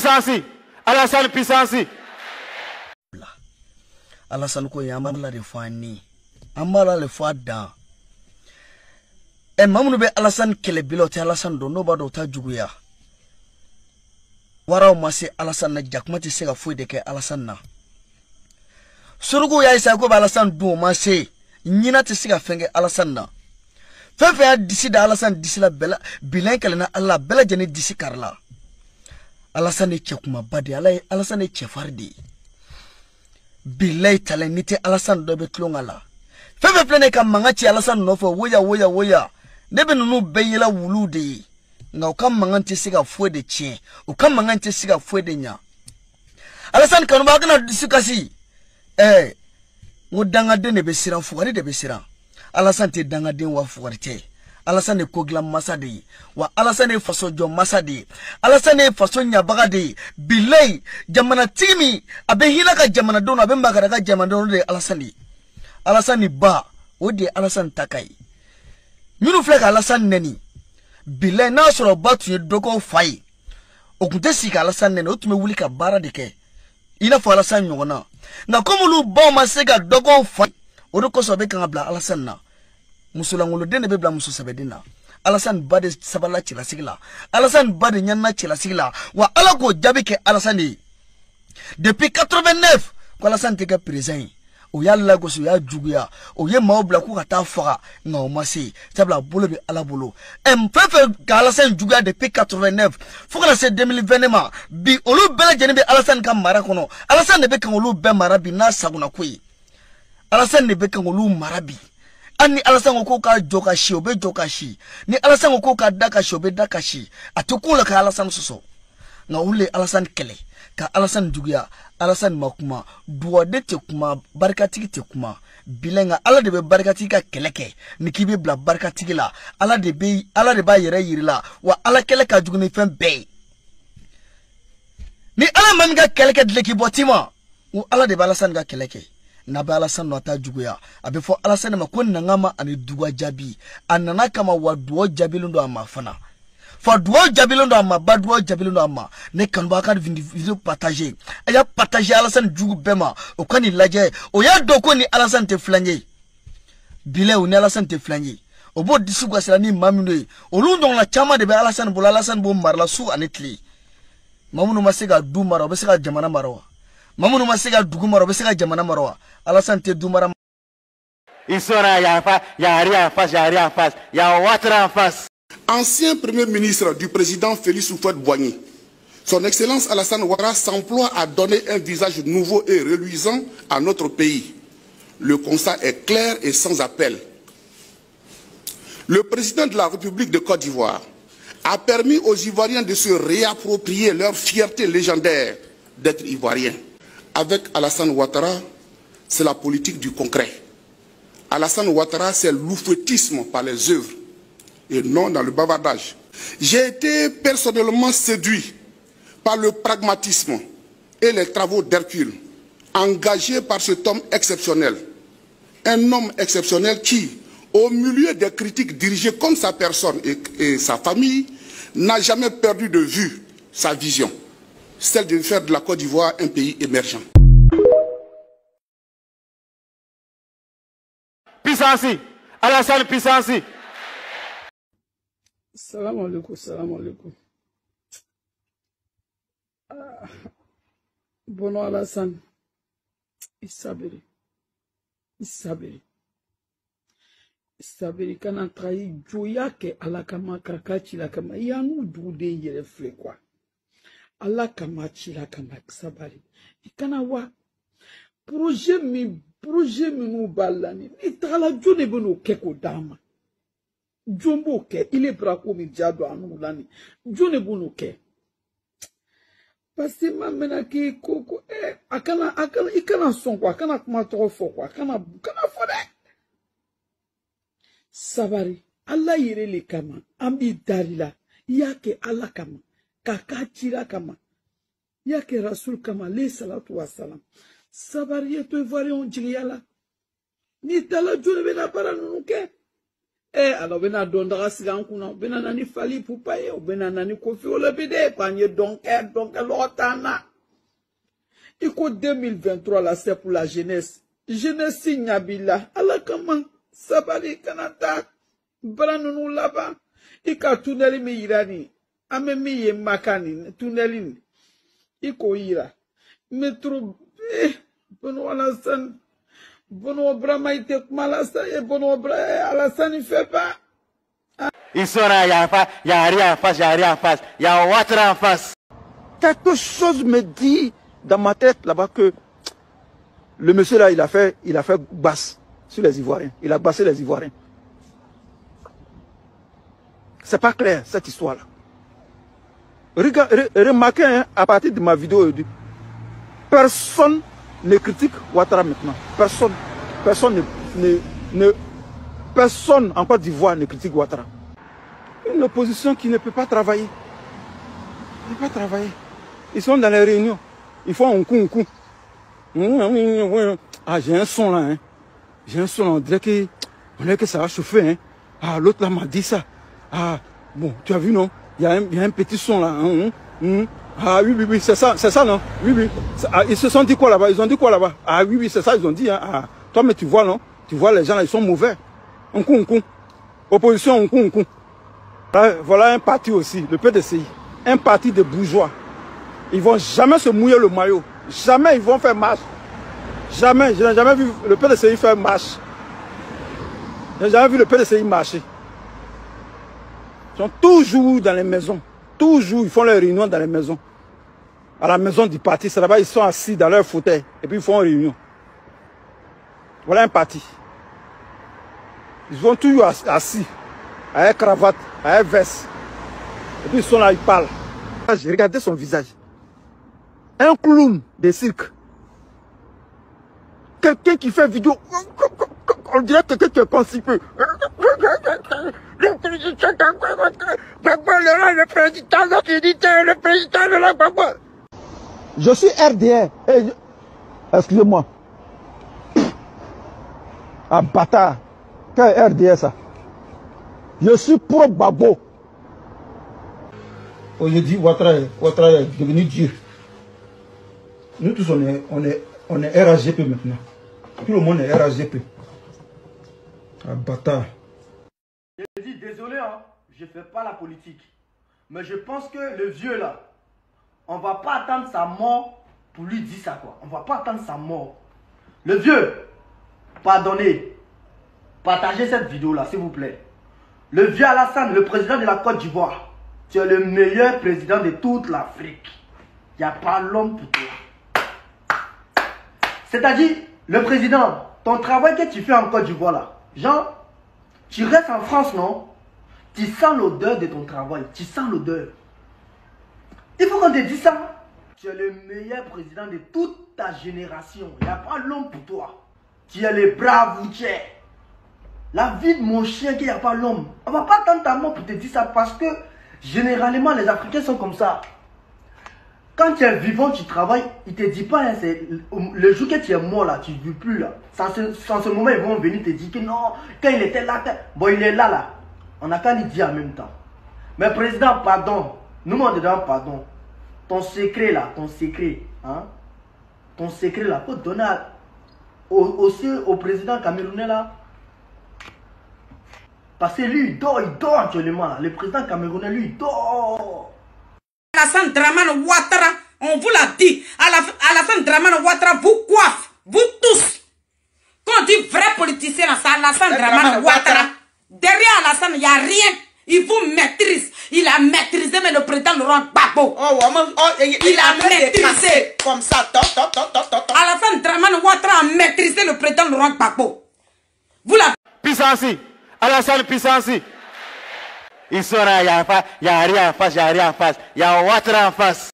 Puissance, Alassane puissance. Alassane ko yamala de fani. Amala le fois dans. E mamunu be Alassane kele bilote Alassane do no ba do ta juguya. Wara o mase Alassane na jakmati sega foi de ke Alassane na. Surugu ya isa ko ba Alassane do mase nyina te sega fenge Alassane na. Fefe ya disi da Alassane disi la bela bilan kele na Allah bela jeni disi karla. Alassane chekuma badi Alassane chefardi. Bilay talen nite Alassane do be tlongala. Fefe plene ka mangati Alassane no fo woya. Nebe nunu beyela wulude. Nga ukam manganti siga fwe de chien. Ukam manganti siga fwe de nya. Alassane kanuba kana disikasi. Ngodanga de nebe siran fugari de be siran. Alassane te danga de wa fugari te. Alassane kogla masade. Wa Alassane faso jo masade. Alassane faso nyabaga de. Bilay jamana timi. Abe hilaka jamana dono. Abe mbakadaka jamana dono de Alassane. Alassane ba. Ode Alassane takai. Minu flek Alassane neni. Bilay na soro batu ye dogo fai. Okunte sika Alassane neni. Otume wuli ka bara deke. Ina fo Alassane nyongona. Na komulu ba masega dogo fai. Odo koso be kangabla Alassane na. Musulangolo dene bebla musu sabedina. Alassane bade sabala chila sigla. Alassane bade nyana chila sigla. Wa alako jabi ke Alassane. Depuis 89, kwa Alassane teka présent. Oya lagos oya juguya. Oye maobla ku kata fara. Nga omasi. Tabla bolo be ala bolo. Mpefe ka Alassane juguya depuis 89. Foka na se 2020 ma. Bi olu bela jeni be Alassane ka mara kono. Alassane ne be kan olu be marabi na saguna kwe. Alassane ne be kan olu marabi. Ani Alassane ko ka joka shi obe joka shi. Ni Alassane ko ka daka shi obe daka shi. Atukula ka Alassane soso. Nga ule Alassane kele. Ka Alassane juguya. Alassane makuma. Duwade te kuma. Barkatiki te kuma. Bilenga ala de be barkatiki ka keleke. Nikibe bla barkatiki la. Ala de ba yere yiri la. Wa ala kele ka juguni fen be. Ni ala mami ka keleke dleki botima. Ou ala de ba Alassane ka keleke. Nabe Alassane no ata juguya. Abe fo Alassane makon nangama ani duwa jabi. Anana kama wa duwa jabi lundo ama fana. Fa duwa jabi lundo ama, ba duwa jabi lundo ama. Ne kanwa ka video partager. Aya partager Alassane jugu bema. Okani laje. Oya doko ni Alassane te flanye. Bile ou ni Alassane te flanye. Obo disu kwa sila ni maminoe. Olundo la chama de be Alassane bola Alassane bo marla su anetli. Mamuno masega du mara, obesega jamana marawa. Mamuno masega dugu mara, obesega jamana marawa. Alassane te du mara. Isora ya rien en face, ya rien en face. Ya watra en face. Ancien Premier ministre du président Félix Houphouët-Boigny, son Excellence Alassane Ouattara s'emploie à donner un visage nouveau et reluisant à notre pays. Le constat est clair et sans appel. Le président de la République de Côte d'Ivoire a permis aux Ivoiriens de se réapproprier leur fierté légendaire d'être Ivoiriens. Avec Alassane Ouattara, c'est la politique du concret. Alassane Ouattara, c'est l'oufouettisme par les œuvres et non dans le bavardage. J'ai été personnellement séduit par le pragmatisme et les travaux d'Hercule engagés par cet homme exceptionnel. Un homme exceptionnel qui, au milieu des critiques dirigées contre sa personne et sa famille, n'a jamais perdu de vue sa vision, celle de faire de la Côte d'Ivoire un pays émergent. Puissance, Alassane puissance. Salam alaikum, salam alaikum. Bono Alassane, Isabiri, kana trahi joya ke alakama kakachi la kama yanu dude yere fle kwa. Alakama chila kama sabari. Ikana wa projet mi nou balani. Itala jone bono keko dama. Jumbo ke ile brako mi jado anu lani. Jone bono ke. Parce que mamena ki koko akana ikana son kwa akana kuma toko fo kwa akana fo de. Sabari Allah yere le kama ambi darila yake Allah kama kakachira kama yake Rasul kama le salatu wassalam. Sabari yeto Ivoirien jigiyala ni tala jone bena para nunuke alors bena dondara sigan kuna bena nani Fally Ipupa bena nani Koffi Olomide panye donc lotana. Iko 2023 là c'est pour la jeunesse. Jeunesse Nyabila alakama sabali kanata branunu là-bas. Ika tuneli mi irani ame mi ye makani tuneli iko ira metro bono Alassane bono Brahma ite malasa et bono Alassane il fait pas. Ils sont là, il y a rien en face, il y a rien en face, il y a Ouattara en face. Quelque chose me dit dans ma tête là-bas que le monsieur là il a fait basse sur les Ivoiriens, il a bassé les Ivoiriens. C'est pas clair cette histoire-là. Remarquez hein, à partir de ma vidéo, personne ne critique Ouattara maintenant. Personne en Côte d'Ivoire ne critique Ouattara. Une opposition qui ne peut pas travailler. Ne peut pas travailler. Ils sont dans les réunions. Ils font un coup. Ah, j'ai un son là. Hein. J'ai un son là. On dirait que ça va chauffer. Hein. Ah, l'autre là m'a dit ça. Ah, bon, tu as vu, non? Il y a un petit son là. Ah, oui, c'est ça, non? Oui. Ah, ils se sont dit quoi là-bas? Ils ont dit quoi là-bas? Ah, oui, c'est ça, ils ont dit. Hein. Ah, toi, mais tu vois, non? Tu vois, les gens là, ils sont mauvais. Un coup. Opposition, un coup. Voilà un parti aussi, le PDCI. Un parti de bourgeois. Ils vont jamais se mouiller le maillot. Jamais ils vont faire marche. Jamais. Je n'ai jamais vu le PDCI faire marche. Je n'ai jamais vu le PDCI marcher. Ils sont toujours dans les maisons. Toujours, ils font leurs réunions dans les maisons. À la maison du parti, c'est là-bas, ils sont assis dans leur fauteuil. Et puis ils font une réunion. Voilà un parti. Ils sont toujours assis. Avec cravate, avec veste. Et puis ils sont là, ils parlent. J'ai regardé son visage. Un clown de cirque. Quelqu'un qui fait vidéo. On dirait quelqu'un qui est constipé. Le président de la Gbagbo. Je suis RDR. Excusez-moi. Ah, bâtard. Quel RDR ça? Je suis pro Gbagbo. Aujourd'hui, Ouattara est devenu Dieu. Nous tous, on est RAGP maintenant. Tout le monde est RAGP. Ah, bâtard. Je dis désolé, hein, je ne fais pas la politique. Mais je pense que le vieux là, on ne va pas attendre sa mort pour lui dire ça quoi. On ne va pas attendre sa mort. Le vieux, pardonnez. Partagez cette vidéo là s'il vous plaît. Le vieux Alassane, le président de la Côte d'Ivoire. Tu es le meilleur président de toute l'Afrique. Il n'y a pas l'homme pour toi. C'est-à-dire, le président, ton travail que tu fais en Côte d'Ivoire là, genre, tu restes en France, non? Tu sens l'odeur de ton travail. Tu sens l'odeur. Il faut qu'on te dise ça. Tu es le meilleur président de toute ta génération. Il n'y a pas l'homme pour toi. Tu es le brave routier. La vie de mon chien qu'il n'y a pas l'homme. On ne va pas attendre ta mort pour te dire ça parce que généralement les Africains sont comme ça. Quand tu es vivant, tu travailles, il ne te dit pas, hein, le jour que tu es mort là, tu ne vis plus là. Sans ce moment, ils vont venir te dire que non, quand il était là, bon il est là. On n'a qu'à lui dire en même temps. Mais président, pardon. Nous on demande pardon. Ton secret là, hein? Ton secret là, faut donner aussi au président camerounais là. Parce que lui, il dort actuellement là. Le président camerounais, lui, il dort. Alassane Dramane Ouattara, on vous l'a dit. Alassane Dramane Ouattara vous coiffe, vous tous. Quand on dit vrai politicien, c'est Alassane Dramane Ouattara. Derrière Alassane, il n'y a rien. Il vous maîtrise. Il a maîtrisé, mais le président Laurent Gbagbo. Il a maîtrisé. Comme ça, Alassane Dramane Ouattara a maîtrisé le président Laurent Gbagbo. Vous la... Puissance. Alassane Puissance. Ils sont là, il y a rien en face, il y a Ouattara en face.